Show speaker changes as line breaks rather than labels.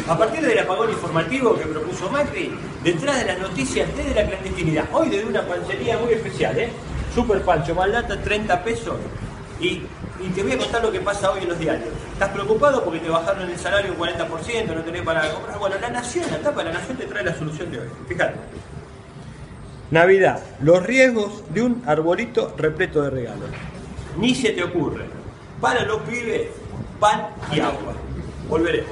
A partir del apagón informativo que propuso Macri, detrás de las noticias desde la clandestinidad, hoy desde una panchería muy especial, Super Pancho, más lata, 30 pesos. Y te voy a contar lo que pasa hoy en los diarios. ¿Estás preocupado porque te bajaron el salario un 40%, no tenés para comprar? Bueno, la Nación, la tapa de la Nación te trae la solución de hoy. Fíjate. Navidad, los riesgos de un arbolito repleto de regalos. Ni se te ocurre. Para los pibes, pan y agua. Volveremos.